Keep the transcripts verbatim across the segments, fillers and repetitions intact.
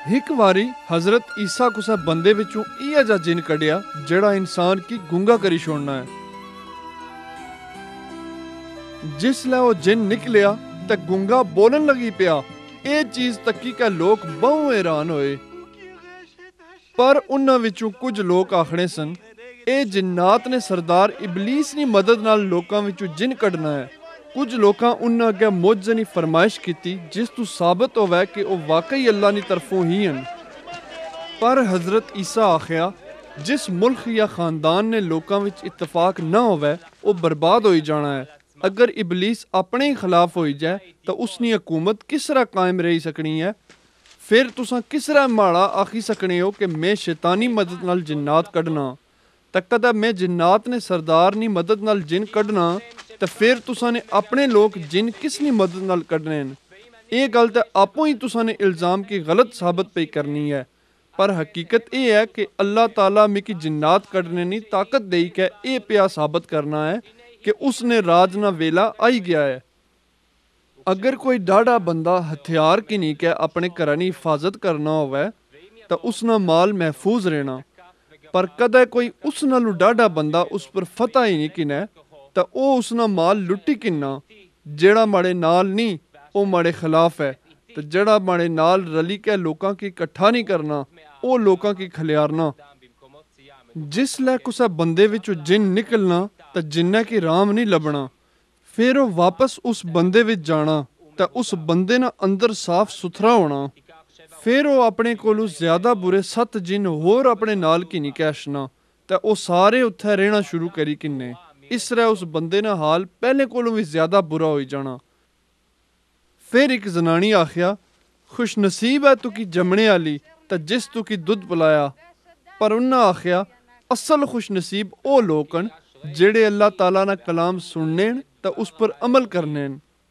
एक वारी हजरत ईसा कुसै बंदे विचों इ'यै जा जिन कड्ढिया जेड़ा इंसान की गूंगा करी छोड़ना है। जिसलै ओह जिन निकलिया ते गूंगा बोलन लगी पिया। एह चीज तक्की के लोग बहु हैरान होए। पर उन्हां विचों कुछ लोग आखणे सन, एह जिन्नात ने सरदार इबलीस दी मदद नाल लोकां विचों जिन कढना है। कुछ लोकां उन्हां अगे मुअज्जज़ दी फरमाइश कीती जिस तों साबित होवे कि ओह वाकई अल्लाह दी तरफों ही हन। पर हजरत ईसा आखिया, जिस मुल्क या खानदान ने लोकां विच इत्तफाक ना होवे ओह बर्बाद होई जाना है। अगर इबलीस अपने ही खिलाफ होई जाए तो उसकी हुकूमत किस तरह कायम रही सकनी है। फिर तुसां किस तरह माड़ा आखी सकने हो कि मैं शैतानी मदद नाल जिन्नात कढना, तो कदा मैं जिन्नात ने सरदार दी मदद नाल जिन कढना, तो फिर तुसां ने अपने लोग जिन किस दी मदद नाल कढने न। ये गल तो आपों ही तुसां ने इल्ज़ाम की गलत साबित पई करनी है। पर हकीकत यह है कि अल्लाह ताला मिकी जिन्नात कढने दी ताकत देई के ये पिया साबित करना है कि उसने राज ना वेला आई गया है। अगर कोई डाढ़ा बंदा हथियार किनी के अपने घरां दी हिफाजत करना होवे तो उसना माल महफूज रहना। पर कदे कोई उस नालों डाढ़ा बंदा उस पर फतह ही नहीं किने तो वह उसना माल लुटी किन्ना। जेड़ा माड़े नाल नहीं वो माड़े खिलाफ है, तो जेड़ा माड़े नाल रली के लोकां की इकट्ठा नहीं करना वो लोकां की खलियारना। जिसलै कुसै बंदे विचों जिन निकलना तो जिन्ने की राम नहीं लभना। फिर वो वापस उस बंदे विच जाना तो उस बंदे ना अंदर साफ सुथरा होना। फिर वो अपने कोलों ज्यादा बुरे सत्त जिन होर अपने नाल की नहीं कैशना तो वो सारे उत्थे रहना शुरू करी किन्ने। इस तरह उस बंदे ना हाल पहले कोलों भी ज्यादा बुरा हो जाना। फिर एक जनानी आखिया, खुश नसीब है तुकी जमने आली तो जिस तुकी दुध पिलाया। पर उन्हें आखिया, असल खुश नसीब वो लोग न जेड़े अल्लाह ताला ना कलाम सुनने तो उस पर अमल करने।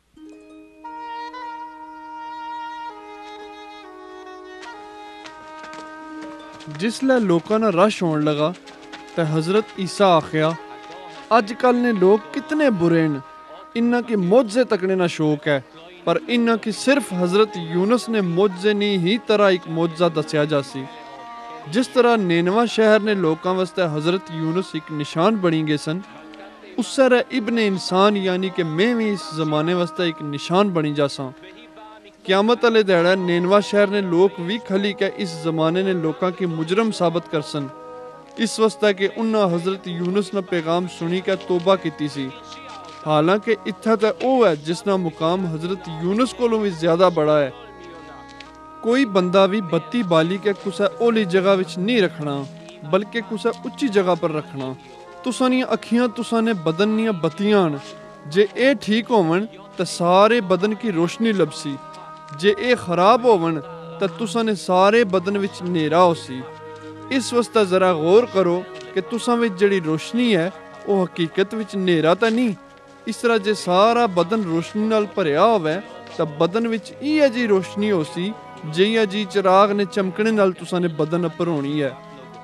जिसलै लोकां ना रश होने लगा तो हजरत ईसा आखिया, अजकल ने लोग कितने बुरे न। इन्हां की मोजे तकने ना शौक है, पर इन्हां की सिर्फ हजरत यूनुस ने मोजे नी ही तरह एक मोजा दसिया जासी। जिस तरह नेनवा शहर ने लोकां वास्ते हजरत यूनुस एक निशान बनी गए सन, उस तरह इब्ने इंसान यानी कि मैं भी इस जमाने वास्ते एक निशान बनी जासा। क्यामत वाले ध्याड़े नेनवा शहर ने लोग भी खली के इस जमाने ने लोकां की मुजरम साबित कर सन। इस वास्ते कि उन्हें हजरत यूनुस ने पैगाम सुनी के तौबा की सी। हालांकि इत्था तो वह है जिसना मुकाम हजरत यूनुस कोलों भी ज्यादा बड़ा है। कोई बंदा भी बत्ती बाली के कुछ ओली जगह विच नहीं रखना, बल्कि कुछ उच्ची जगह पर रखना। तुसां दी अखियां तुसां ने बदन दियां बत्तियां न। जे ए ठीक होवन तो सारे बदन की रोशनी लभसी। जे ए खराब होवन तो तुसां ने सारे बदन विच नेरा होसी। इस वास्ते जरा गौर करो कि तुसां विच जिहड़ी रोशनी है वो हकीकत विच नेरा तो नहीं। इस तरह जे सारा बदन रोशनी नाल भरिया होवे तो बदन विच इ'यै जी रोशनी होसी जि'यां जी चिराग ने चमकने नाल तुसां ने बदन उपर होनी है।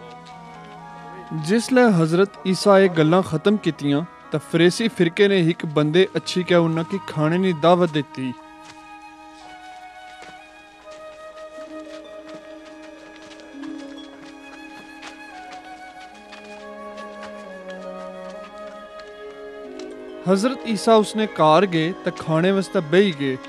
जिसलै हजरत ईसा ये गल्लां खत्म कीतियां तो फरीसी फिरके ने एक बंदे अच्छी के उन्हां की खाने की दावत दी। हजरत ईसा उसने कार गए तो खाने वास्ते बही गए।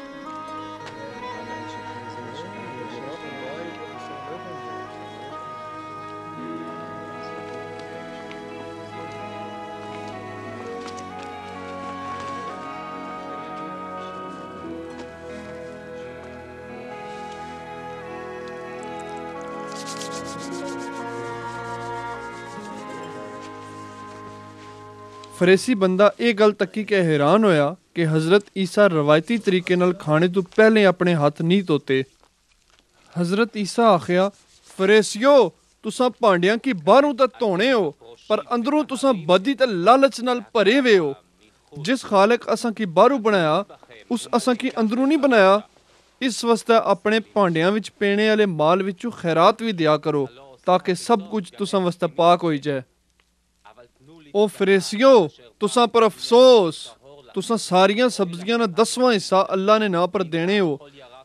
फरीसी बंदा ये गल तकी के हैरान होया कि हजरत ईसा रवायती तरीके नाल खाने तो पहले अपने हाथ नहीं धोते। हजरत ईसा आखिया, फरीसियो तुसां भांडियां की बाहरों तो धोने हो, पर अंदरों तुसां बदी ते लालच नाल भरे हुए हो। जिस खालिक असां की बाहरों बनाया उस असां की अंदरों नहीं बनाया। इस वास्ते अपने भांडियां विच पेने वाले माल विचों खैरात भी दिया करो ताकि सब कुछ तुसां वास्ते पाक होई जाए। ओ फरीसियो तुसां पर अफसोस, तुसां सारियां सब्जियां ना दसवां हिस्सा अल्लाह ने ना पर देने हो,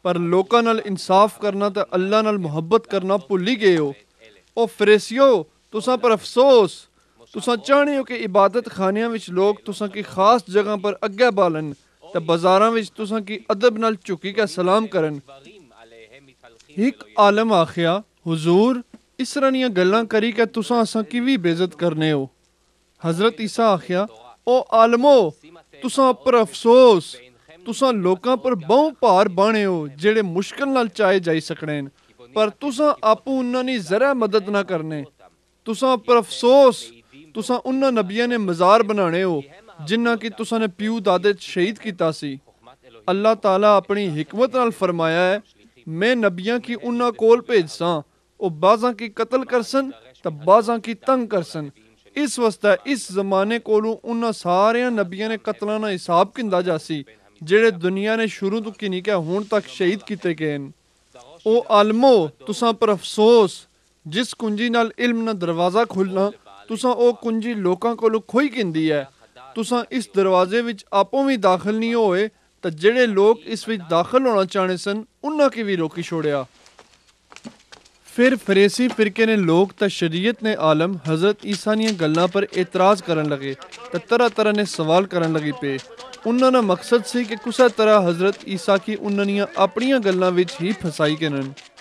ਪਰ ਲੋਕਾਂ ਨਾਲ ਇਨਸਾਫ ਕਰਨਾ ਤੇ ਅੱਲਾ ਨਾਲ ਮੁਹੱਬਤ ਕਰਨਾ ਭੁੱਲ ਹੀ ਗਏ ਹੋ। ਉਹ ਫਰੀਸੀਓ, ਤੁਸਾਂ ਪਰ ਅਫਸੋਸ। तुसां चाहने हो कि इबादत खानियां विच लोग तुसां की खास जगह पर अग्गे बालन ते बाजारां विच तुसां की अदब नाल झुकी के सलाम करन। एक आलम आखिया, हुजूर इस तरह दियां गल्लां करी के तुसां असां की भी बेइज्जत करने हो। हजरत ईसा आखिया, ओ आलमो तुसां पर अफसोस, तुसां लोकां पर बहु भार बाणे हो जेड़े मुश्किल नाल चाहे जाई सकने न, पर तुसां आपू उन्हां दी जरा मदद ना करने। तुसां पर अफसोस, तुसां उन्हां नबियां ने मज़ार बनाने हो जिन्ना कि तुसां ने प्यू दादे शहीद कीता सी। अल्लाह ताला अपनी हिकमत नाल फरमाया है, मैं नबियां की उन्हां कोल भेजसां, ओ बाज़ां की कत्ल करसन ते बाज़ां की तंग करसन। इस वास्ते इस जमाने कोलों उन्हां सारियां नबियां ने कत्लां दा हिसाब किंदा जासी जेड़े दुनिया ने शुरू तो की निके हुण तक शहीद कीते गए न। ओ आलमो तुसां पर अफसोस, जिस कुंजी नाल इल्म दा दरवाज़ा खुलना तुसां ओ कुंजी लोकां कोलों खोई किंदी है। तुसां इस दरवाजे विच आपों भी दाखिल नहीं होए ते जेड़े लोग इस विच दाखिल होना चाहने सन उन्हां की भी रोकी छोड़िया। फिर फरीसी फिरके ने लोग ते शरीयत ने आलम हजरत ईसा दियां गल्लां पर एतराज़ करन लगे ते तरह तरह ने सवाल करन लगी पे। उन्हां दा मकसद सी कि कुसै तरह हजरत ईसा की उन्हां दियां अपनियां गल्लां विच ही फसाई करन।